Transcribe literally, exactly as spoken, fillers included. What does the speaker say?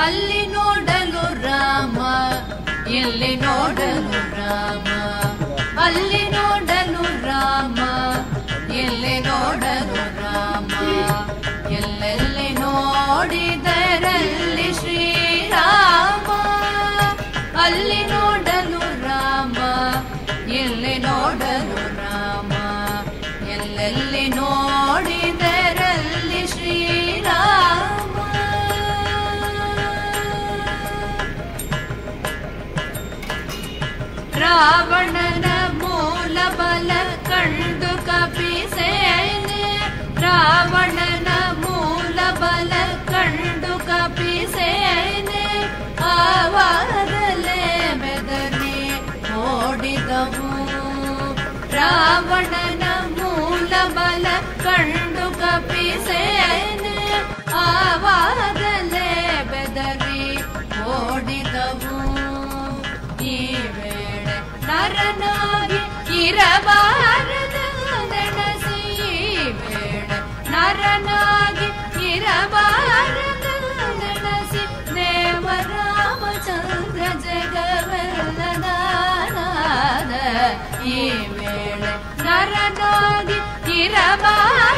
ಅಲ್ಲಿ ನೋಡಲು ರಾಮ ಎಲ್ಲಿ ನೋಡಲು ರಾಮ ಅಲ್ಲಿ ನೋಡಲು ರಾಮ ಎಲ್ಲಿ ನೋಡಲು ರಾಮ ಎಲ್ಲೆಲ್ಲಿ ನೋಡಿದರಲ್ಲಿ ಶ್ರೀರಾಮ ಅಲ್ಲಿ ನೋಡಲು ರಾಮ ಎಲ್ಲಿ ನೋಡಲು ರಾಮ ಎಲ್ಲೆಲ್ಲಿ ನೋಡಿದರಲ್ಲಿ ಶ್ರೀರಾಮ ರಾವಣನ ಮೂಲ ಬಲ ಕಂಡು ಕಪಿಸೇನೆ ರಾವಣನ ಮೂಲ ಬಲ ಕಂಡು ಕಪಿಸೇನೆ ಆವಾಗಲೇ ಬೆದರಿ ಓಡಿದವು ರಾವಣನ ಮೂಲ ಬಲ ಕಂಡು ಕಪಿಸೇನೆ ಆವಾಗಲೇ ಬೆದರಿ ಓಡಿದವು ಈ ವೇಳೆ ನರನಾಗಿ ಇರಬಾರದೆನಸಿ ಈ ವೇಳೆ ನರನಾಗಿ ಇರಬಾರದೆನಸಿ ದೇವರಾಮಚಂದ್ರ ಜಗವೆಲ್ಲದಾನಾದ ಈ ವೇಳೆ ನರನಾಗಿ ಇರಬಾರದೆನಸಿ